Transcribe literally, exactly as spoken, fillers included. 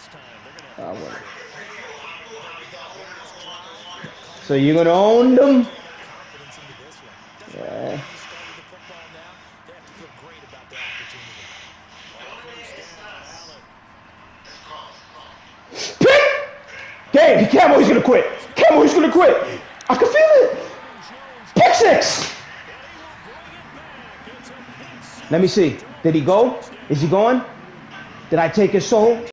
Uh, so you're gonna own them? Yeah. Pick! Dang, Camo, he's gonna quit. Camo, he's gonna quit. I can feel it. Pick six. Let me see. Did he go? Is he going? Did I take his soul?